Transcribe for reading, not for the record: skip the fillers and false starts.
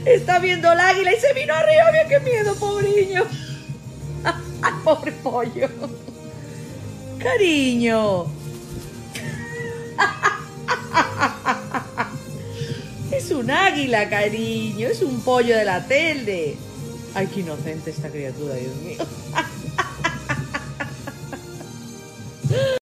Está viendo el águila y se vino arriba. Mira qué miedo, pobreño. Ay, pobre pollo. Cariño. Es un águila, cariño. Es un pollo de la telde. Ay, qué inocente esta criatura, Dios mío.